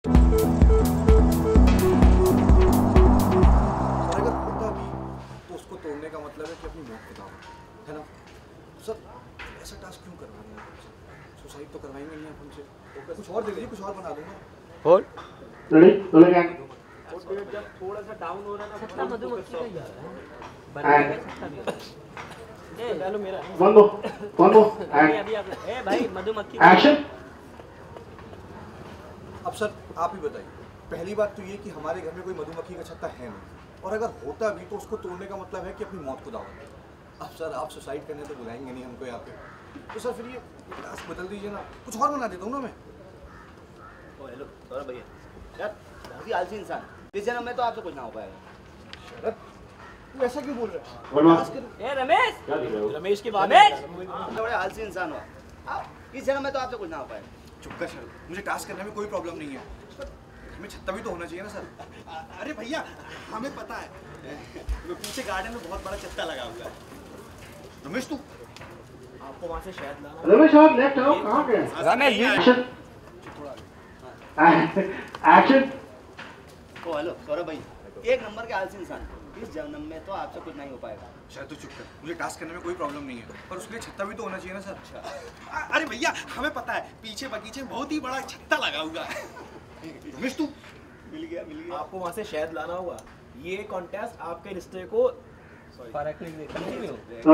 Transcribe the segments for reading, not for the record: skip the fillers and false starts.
अगर होता भी तो उसको तोड़ने का मतलब है कि अपनी मौत को दावा है ना सर। ऐसा टास्क क्यों करवा रहे हैं आप? सुसाइड तो करवाएंगे नहीं आप हमसे। कुछ और दे दीजिए, कुछ और बना दूंगा। और जब थोड़ा सा डाउन हो रहा है ना छत्ता मधुमक्खी का ही आ रहा है। बनाएगा छत्ता भी ये डालो मेरा अभी आप ए भाई मधुमक्खी एक्शन। अब सर आप ही बताइए, पहली बात तो ये कि हमारे घर में कोई मधुमक्खी का छत्ता है नहीं, और अगर होता भी तो उसको तोड़ने का मतलब है कि अपनी मौत को दावा दे। अब सर आप सुसाइड करने तो बुलाएंगे नहीं हमको यहाँ पे, तो सर फिर ये टास्क बदल दीजिए ना, कुछ और बना देता हूँ ना मैं। ओ हेलो सौरभ भैया, यार काफी आलसी इंसान, इस जन्म में तो आपसे कुछ ना हो पाएगा। शरद तू ऐसा क्यों बोल रहा है? ए रमेश रमेश की बात रमेश! बड़े आलसी इंसान हो आप, इस जन्म में तो आपसे कुछ ना हो पाएगा। चुप कर शरद, मुझे टास्क करने में कोई प्रॉब्लम नहीं है, हमें छत्ता भी तो होना चाहिए ना सर। अरे भैया हमें पता है, वो पीछे गार्डन में बहुत बड़ा छत्ता लगा हुआ है। रमेश तू आपको वहाँ से शायद लाना रमेश आप लेफ्ट आओ, कहाँ गए? रमेश जी एक्शन। एक्शन। ओ हेलो सौरभ भाई, एक नंबर के आलसी इंसान, इस जन्म में तो आपसे कुछ नहीं हो पाएगा। शायद तो चुप कर, मुझे टास्क करने में कोई प्रॉब्लम नहीं है, पर उसके लिए छत्ता भी तो होना चाहिए ना सर। अरे भैया हमें पता है, पीछे बगीचे में बहुत ही बड़ा छत्ता लगा हुआ है। रमेश तू मिल गया आपको वहाँ से शायद लाना होगा। ये कॉन्टेस्ट आपके रिश्ते को परखने के लिए कंटिन्यू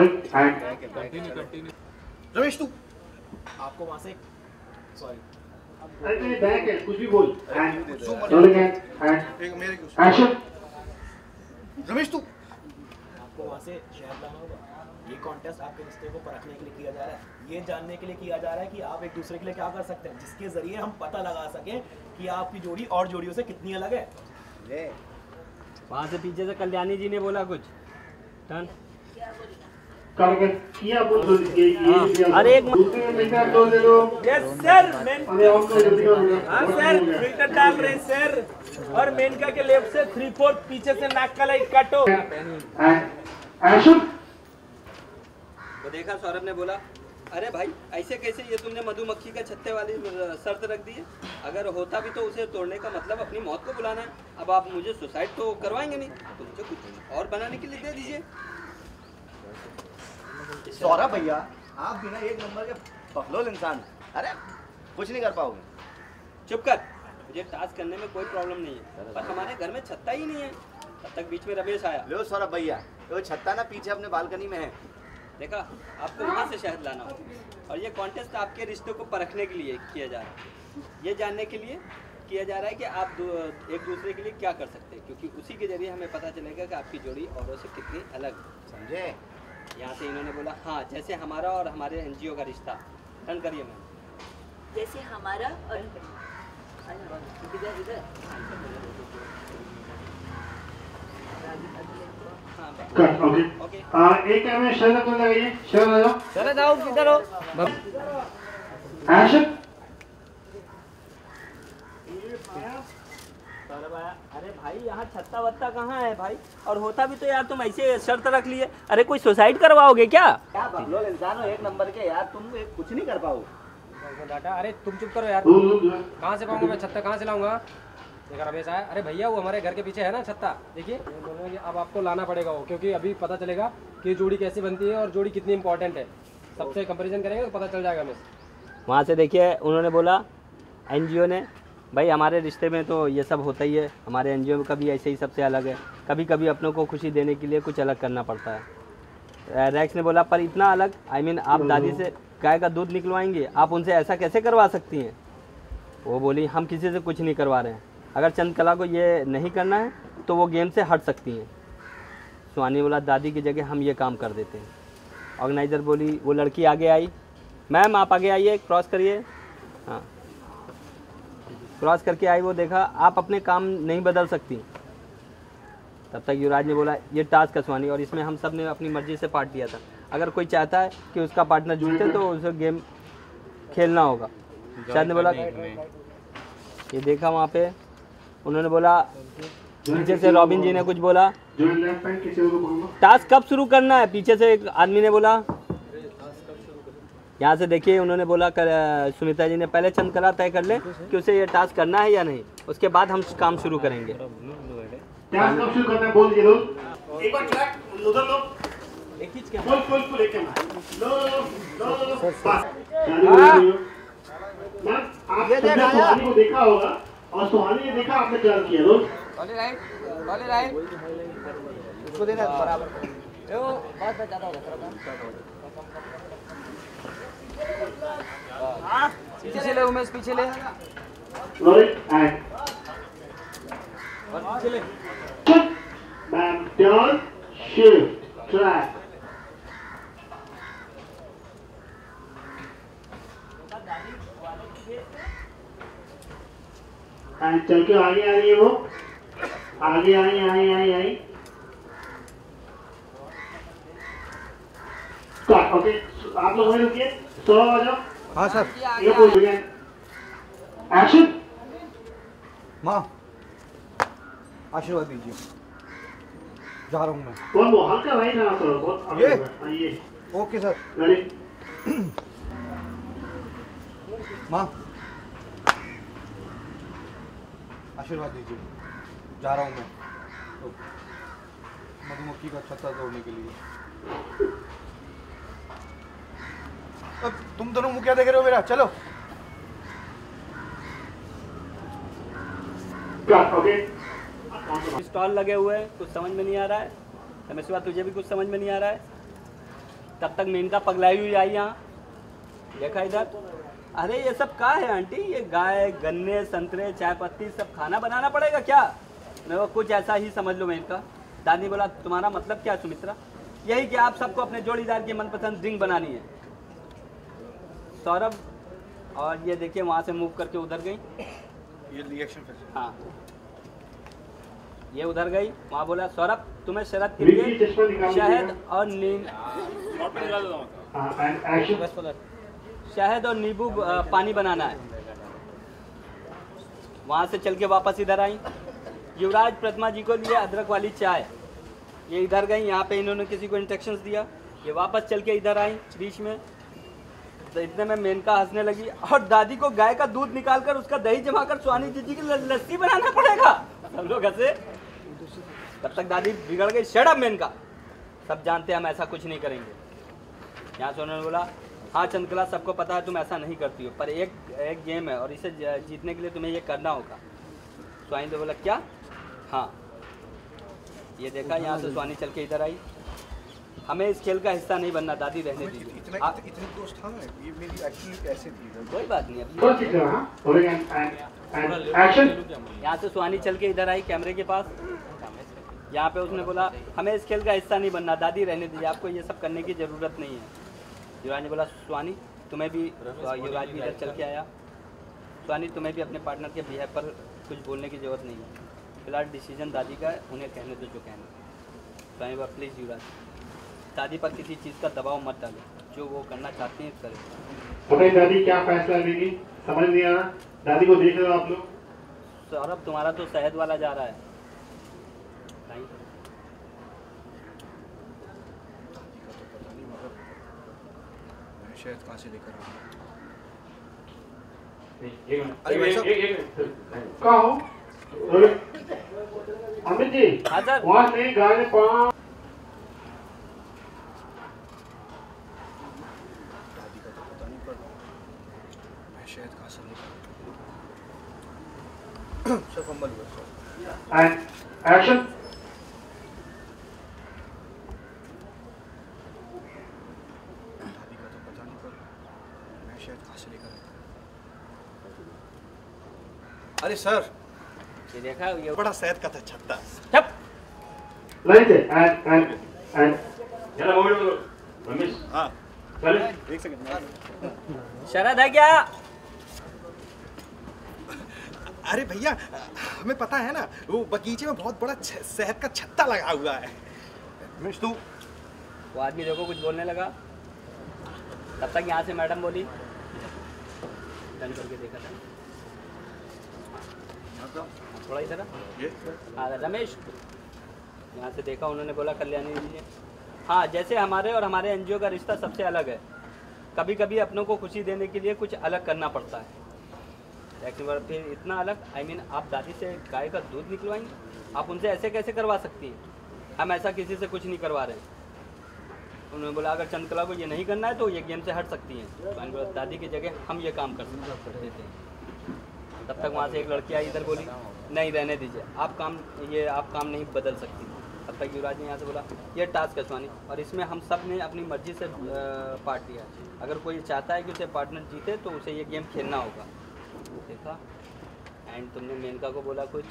रमेश तू आपको वहाँ से सॉरी अरे बैक है, कुछ भी बोल। जो रोलिंग एक मेरे एक्शन। रमेश तू आपको वहाँ से शायद लाना होगा। ये कॉन्टेस्ट आपके रिश्ते को परखने के लिए किया जा रहा है, ये जानने के लिए किया जा रहा है कि आप एक दूसरे के लिए क्या कर सकते हैं, जिसके जरिए हम पता लगा सकें कि आपकी जोड़ी और जोड़ियों से कितनी अलग है। वहाँ से पीछे से कल्याणी जी ने बोला कुछ टर्न करके किया बोल दो ये अरे एक दूसरे में क्या दो दे दो। यस सर मेन अरे और कोई जल्दी करो। हाँ सर फिल्टर डाल रहे हैं सर, और मेनका के लेफ्ट से 3/4 पीछे से नाक का लाइट काटो। एक्शन। तो देखा सौरभ ने बोला, अरे भाई ऐसे कैसे, ये तुमने मधुमक्खी का छत्ते वाली शर्त रख दी है, अगर होता भी तो उसे तोड़ने का मतलब अपनी मौत को बुलाना है। अब आप मुझे सुसाइड तो करवाएंगे नहीं, तो मुझे कुछ और बनाने के लिए दे दीजिए। सौरभ भैया आप भी ना एक नंबर के बकलोल इंसान, अरे कुछ नहीं कर पाओगे। चुप कर, मुझे टास्क करने में कोई प्रॉब्लम नहीं है, पर हमारे घर में छत्ता ही नहीं है। तब तक बीच में रमेश आया। लो सौरभ भैया, वो छत्ता ना पीछे अपने बालकनी में है। देखा, आपको वहाँ से शहद लाना होगा, और ये कॉन्टेस्ट आपके रिश्तों को परखने के लिए किया जा रहा है, ये जानने के लिए किया जा रहा है कि आप एक दूसरे के लिए क्या कर सकते हैं, क्योंकि उसी के जरिए हमें पता चलेगा कि आपकी जोड़ी औरों से कितनी अलग है। समझे? यहाँ से इन्होंने बोला हाँ, जैसे हमारा और हमारे एनजीओ का रिश्ता। टर्न करिए मैम। जैसे हमारा और इधर इधर कट ओके। ओके, एक में शरद को लगाइए, शरद लगाओ। शरद आओ किधर हो? एक्शन। अरे भाई यहाँ छत्ता वत्ता कहाँ है भाई, और होता भी तो यार तुम ऐसे शर्त रख लिए। अरे कोई सुसाइड करवाओगे क्या? क्या बकलोल इंसान हो एक नंबर के यार, तुम कुछ नहीं कर पाओगे। डाटा, अरे तुम चुप करो यार, कहाँ से पाऊंगा मैं छत्ता, कहाँ से लाऊंगा? देखा रमेश आया, अरे भैया वो हमारे घर के पीछे है ना छत्ता, देखिए बोल रहे हैं कि अब आपको लाना पड़ेगा वो, क्योंकि अभी पता चलेगा कि जोड़ी कैसी बनती है और जोड़ी कितनी इंपॉर्टेंट है। सबसे कंपैरिजन करेंगे तो पता चल जाएगा हमें। वहाँ से देखिए उन्होंने बोला एनजीओ ने, भाई हमारे रिश्ते में तो ये सब होता ही है, हमारे एनजीओ का भी ऐसे ही सबसे अलग है, कभी कभी अपनों को खुशी देने के लिए कुछ अलग करना पड़ता है। रैक्स ने बोला, पर इतना अलग, आई मीन आप दादी से गाय का दूध निकलवाएंगे, आप उनसे ऐसा कैसे करवा सकती हैं? वो बोली, हम किसी से कुछ नहीं करवा रहे हैं, अगर चंद्रकला को ये नहीं करना है तो वो गेम से हट सकती हैं। सुहानी बोला, दादी की जगह हम ये काम कर देते हैं। ऑर्गेनाइज़र बोली, वो लड़की आगे आई, मैम आप आगे आइए, क्रॉस करिए। हाँ, क्रॉस करके आई, वो देखा आप अपने काम नहीं बदल सकती। तब तक युवराज ने बोला, ये टास्क है सुहानी, और इसमें हम सब ने अपनी मर्जी से पार्ट लिया था, अगर कोई चाहता है कि उसका पार्टनर जीते तो उसे गेम खेलना होगा। शायद ने बोला, ये देखा वहाँ पे उन्होंने बोला, पीछे से रॉबिन जी ने कुछ बोला, टास्क कब शुरू करना है? पीछे से एक आदमी ने बोला, यहाँ से देखिए उन्होंने बोला सुनीता जी ने पहले चंद्रकला तय कर ले कि उसे ये टास्क करना है या नहीं, उसके बाद हम काम शुरू करेंगे। टास्क कब शुरू करना है बोल दीजिए लोग। एक बार ट्रैक उधर लो, एक खींच के फुल एक लो बस। मैम आप सबने सुहानी को देखा होगा और सुहानी ने देखा आपने क्या किया लोग। इसको देना बराबर बात में ज्यादा होगा। पीछे ले उमेश, पीछे ले रोलिंग एंड पीछे ले। Ma'am turn shift track. And चल के आगे आ रही है वो, आगे आई। ओके आप लोग वहीं रुकिए, 100 आ जाओ। हाँ सर। ये बोल रहे हैं एक्शन। माँ आशीर्वाद दीजिए, जा रहा हूँ मैं। कौन वो हल्का भाई ना सर, बहुत ये? आइए। Okay sir. रेडी। माँ आशीर्वाद दीजिए, जा रहा हूँ मैं तो मधुमक्खी का छत्ता तोड़ने के लिए। अब तुम दोनों मुँह क्या देख रहे हो मेरा? चलो। ओके स्टॉल लगे हुए हैं, कुछ समझ में नहीं आ रहा है। रमेशवा तुझे भी कुछ समझ में नहीं आ रहा है। तब तक मेनका पगलाई हुई आई यहाँ, देखा इधर। अरे ये सब क्या है आंटी? ये गाय, गन्ने, संतरे, चाय पत्ती सब खाना बनाना पड़ेगा क्या? मैं वो कुछ ऐसा ही समझ लो मेनका। दादी बोला तुम्हारा मतलब क्या है सुमित्रा? यही कि आप सबको अपने जोड़ीदार की मनपसंद ड्रिंक बनानी है। सौरभ और ये देखिए वहाँ से मूव करके उधर गई, ये रिएक्शन फिर। हाँ ये उधर गई, वहाँ बोला सौरभ तुम्हें शरद के लिए शहद और शहद और नींबू पानी बनाना है। वहाँ से चल के वापस इधर आई। युवराज प्रतिमा जी को लिए अदरक वाली चाय, ये इधर गई। यहाँ पे इन्होंने किसी को इंस्ट्रक्शंस दिया, ये वापस चल के इधर आई बीच में। तो इतने में मेनका हंसने लगी और दादी को गाय का दूध निकालकर उसका दही जमाकर सुहानी दीदी की लस्सी बनाना पड़ेगा। सब लोग हंसे। तब तक दादी बिगड़ गई। शट अप मेनका, सब जानते हैं हम ऐसा कुछ नहीं करेंगे। यहाँ से उन्होंने बोला हाँ चंद्रकला सबको पता है तुम ऐसा नहीं करती हो, पर एक गेम है और इसे जीतने के लिए तुम्हें ये करना होगा। सुहानी ने बोला क्या? हाँ ये देखा। यहाँ से सुहानी चल के इधर आई। हमें इस खेल का हिस्सा नहीं बनना दादी, रहने दीजिए। इतने दोस्त हाँ ये मेरी एक्चुअली ऐसे थी। कोई बात नहीं। यहाँ से सुहानी चल के इधर आई कैमरे के पास। यहाँ पे उसने बोला हमें इस खेल का हिस्सा नहीं बनना दादी, रहने दीजिए, आपको ये सब करने की ज़रूरत नहीं है। युवराज ने बोला सुहानी तुम्हें भी, युवराज भी इधर चल के आया। सुहानी तुम्हें भी अपने पार्टनर के बिहेव पर कुछ बोलने की ज़रूरत नहीं है, फिलहाल डिसीजन दादी का है, उन्हें कहने दो जो कहना। सुहानी बोला प्लीज़ युवराज दादी पर किसी चीज़ का दबाव मत डालो, जो वो करना चाहती हैं करें। पता दादी क्या फैसला लेगी समझ नहीं आ रहा। दादी को देख रहे हो आप लोग। सौरभ तुम्हारा तो शहद वाला जा रहा है। नहीं शहद कहाँ से लेकर आऊँ? अरे भाई साहब कहाँ हो? अमित जी हाँ सर। वहाँ से गाय 5 दादी का तो पता नहीं, पर मैं शहद कहाँ से लेकर सर फंबल हुआ सर। And action. दादी का तो पता नहीं, पर मैं शहद कहाँ से लेकर आता? अरे सर ये देखा ये बड़ा शहद का था छत्ता। चुप। लाइन से एंड जरा मोबाइल रमेश हाँ चले एक सेकंड। शरद है क्या? अरे भैया हमें पता है ना, वो बगीचे में बहुत बड़ा शहद का छत्ता लगा हुआ है। रमेश तू वो आदमी देखो कुछ बोलने लगा। तब तक यहाँ से मैडम बोली, डन करके देखा था थोड़ा इधर हाँ रमेश। यहाँ से देखा, उन्होंने बोला कल्याणी जी हाँ जैसे हमारे और हमारे एनजीओ का रिश्ता सबसे अलग है, कभी कभी अपनों को खुशी देने के लिए कुछ अलग करना पड़ता है। लेकिन फिर इतना अलग, आई मीन आप दादी से गाय का दूध निकलवाएंगे? आप उनसे ऐसे कैसे करवा सकती हैं? हम ऐसा किसी से कुछ नहीं करवा रहे हैं। उन्होंने बोला अगर चंद्रकला को ये नहीं करना है तो ये गेम से हट सकती हैं। तो मैंने बोला दादी की जगह हम ये काम कर देते हैं। तब तक वहाँ से एक लड़की आई, इधर बोली नहीं रहने दीजिए, आप काम नहीं बदल सकती। तब तक युवराज ने यहाँ से बोला ये टास्क है स्वानी, और इसमें हम सब ने अपनी मर्जी से पार्ट लिया। अगर कोई चाहता है कि उसे पार्टनर जीते तो उसे ये गेम खेलना होगा। देखा, एंड तुमने मेनका को बोला कुछ,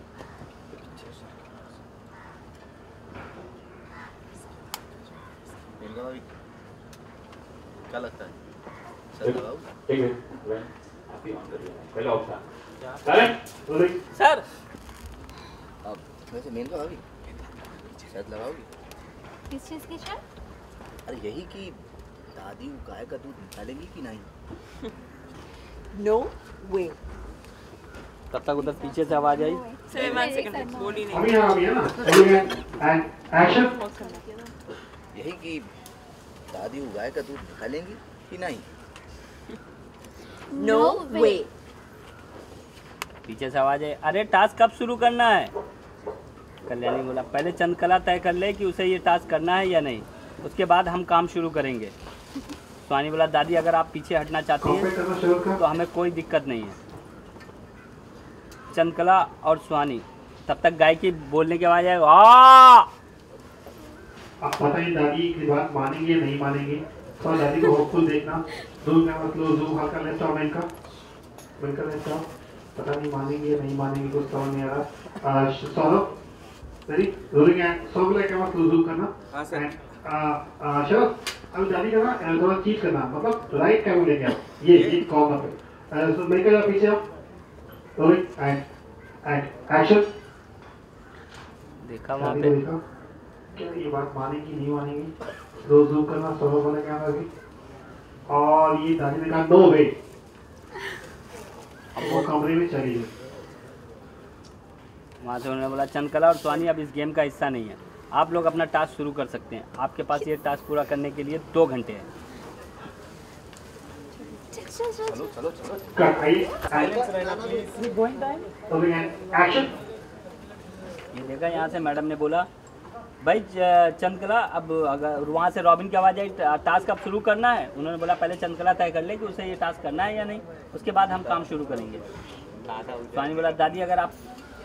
मेनका भाभी क्या लगता है? एक मिनट, पहले ऑप्शन सर अब वैसे मेनका भाभी शायद लगाओगी? किस चीज़ की शर्त? अरे यही कि दादी गाय का दूध निकालेंगी कि नहीं? No way. तब तक उधर पीछे से आवाज आई, बोली अभी है ना, एंड एक्शन। यही कि दादी गाय का दूध निकालेंगी कि नहीं? No way. पीछे से आवाज आई, अरे टास्क कब शुरू करना है? कल्याणी बोला पहले चंद्रकला तय कर ले कि उसे ये टास्क करना है या नहीं, उसके बाद हम काम शुरू करेंगे। स्वानी बोला दादी अगर आप पीछे हटना चाहती हैं तो हमें कोई दिक्कत नहीं है। चंद्रकला और स्वानी, तब तक गाय की बोलने की आवाज आए, अब पता नहीं दादी की बात मानेंगे या नहीं मानेंगे, तो दादी को होपफुल देखना। जूम का मतलब जूम हल्का लेफ्ट और मिलकर लेफ्ट, पता नहीं मानेंगे या नहीं मानेंगे, कुछ समझ नहीं आ रहा। Saurabh ready, rolling and Saurabh like मत जूम करना। हां सर। शरद अब दादी का ना थोड़ा चीट करना, मतलब राइट कैमरा लेके आओ, ये कॉल पे सो मेरे का पीछे आओ, रोलिंग एंड एक्शन। देखा वहां पे क्या ये बात मानेगी नहीं मानेगी, दो जूम करना सौरभ वाले कैमरा भी, और ये दादी ने कहा नो वे, अब वो कमरे में चली गई। वहाँ से उन्होंने बोला चंद्रकला और स्वानी अब इस गेम का हिस्सा नहीं है, आप लोग अपना टास्क शुरू कर सकते हैं। आपके पास ये टास्क पूरा करने के लिए 2 घंटे हैं। चलो चलो चलो कट आइए, एक्शन। ये देखा, यहाँ से मैडम ने बोला भाई चंद्रकला अब अगर वाहाँ से रॉबिन की आवाज़ आई टास्क अब शुरू करना है। उन्होंने बोला पहले चंद्रकला तय कर ले कि उसे ये टास्क करना है या नहीं, उसके बाद हम काम शुरू करेंगे। स्वानी बोला दादी अगर आप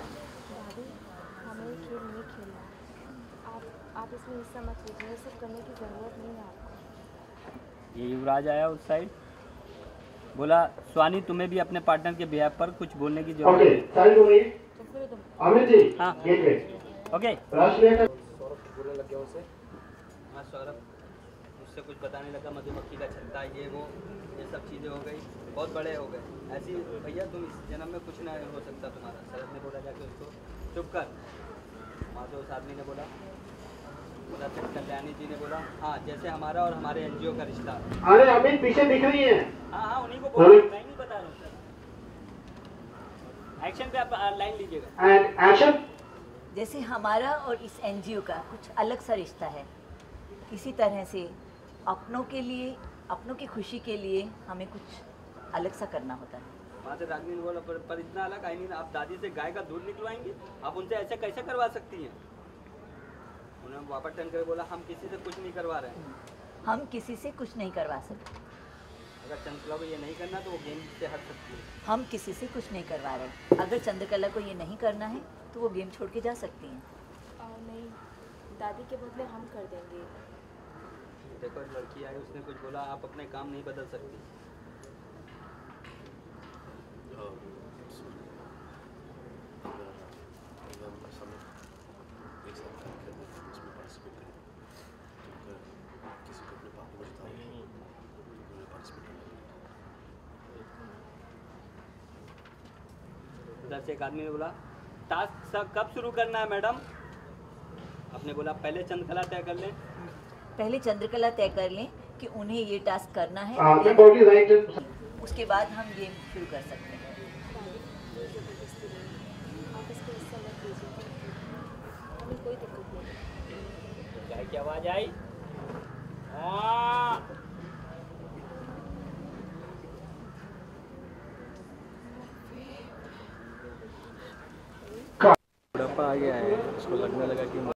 इसमें हिस्सा मत लीजिए, ये सब करने की ज़रूरत नहीं है आपको। ये युवराज आया उस साइड, बोला स्वानी तुम्हें भी अपने पार्टनर के बिहाफ पर कुछ बोलने की जरूरत है। साइड हो गई अमित जी। हाँ ओके। बोलने लग गया उसे। हाँ सौरभ मुझसे कुछ बताने लगा, मधुमक्खी का छत्ता ये वो ये सब चीज़ें हो गई, बहुत बड़े हो गए। ऐसी भैया तुम इस जन्म में कुछ नहीं हो सकता तुम्हारा। शरद ने बोला जाके उसको चुप कर। वहाँ से उस आदमी ने बोला कल्याणी जी ने बोला हाँ जैसे हमारा और हमारे एनजीओ का रिश्ता। अरे अमित पीछे दिख रही है। हाँ उन्हीं को बोल, मैं नहीं बता रहा हूँ सर। एक्शन पे आप लाइन लीजिएगा। And action. जैसे हमारा और इस एनजीओ का कुछ अलग सा रिश्ता है, इसी तरह से अपनों के लिए, अपनों की खुशी के लिए हमें कुछ अलग सा करना होता है। वहाँ से राजवीर बोला पर इतना अलग, आई मीन आप दादी से गाय का दूध निकलवाएंगे, आप उनसे ऐसे कैसे करवा सकती हैं? उन्होंने वापस टर्न करके बोला हम किसी से कुछ नहीं करवा रहे हैं। हम किसी से कुछ नहीं करवा सकते। अगर चंद्रकला को ये नहीं करना तो वो गेम से हट सकती है। हम किसी से कुछ नहीं करवा रहे। अगर चंद्रकला को ये नहीं करना है तो वो गेम छोड़ के जा सकती हैं। नहीं, दादी के बदले हम कर देंगे। देखो लड़की आई, उसने कुछ बोला, आप अपने काम नहीं बदल सकती। उधर से एक आदमी ने बोला टास्क कब शुरू करना है मैडम? आपने बोला पहले चंद्रकला तय कर लें। पहले चंद्रकला तय कर लें कि उन्हें ये टास्क करना है, उसके बाद हम गेम शुरू कर सकते हैं। आप इसको हिस्सा मत लीजिए, हमें कोई दिक्कत नहीं। क्या आवाज आई? हाँ आगे आए हैं, उसको लगने लगा कि